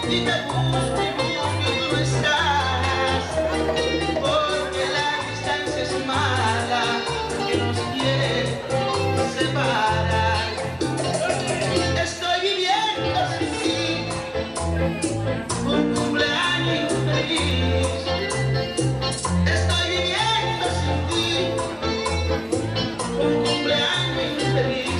y te busco y tú no estás, porque la distancia es mala, que nos quiere separar. Estoy viviendo sin ti, un cumpleaños infeliz. Estoy viviendo sin ti, un cumpleaños infeliz.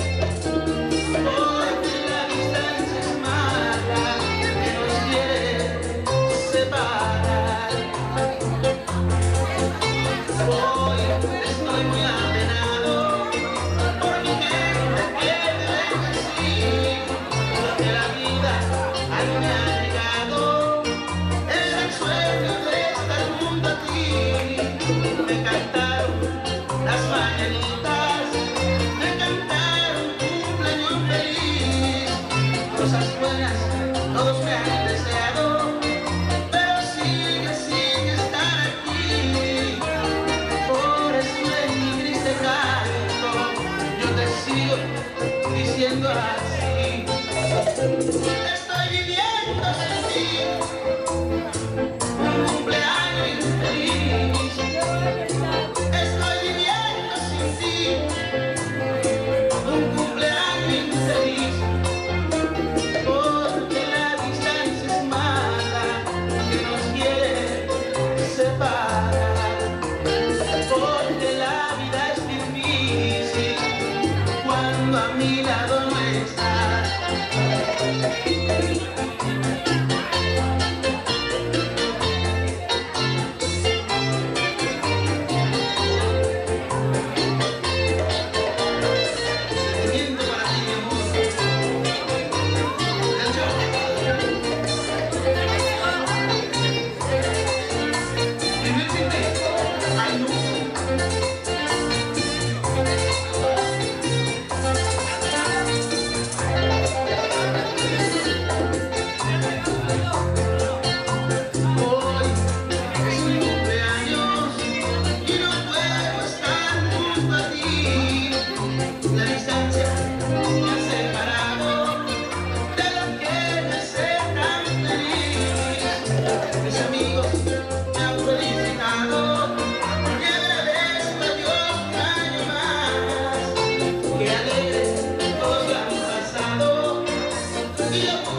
Cosas buenas todos me han deseado, pero sigue sin estar aquí. Por eso en mi triste canto yo te sigo diciendo así. Estoy viviendo sin ti, un cumpleaños infeliz. Estoy viviendo sin ti, un cumpleaños infeliz. Porque la vida es difícil cuando a mi lado no estás. Siento para ti, mi amor. Vivir sin ti, ay no. Y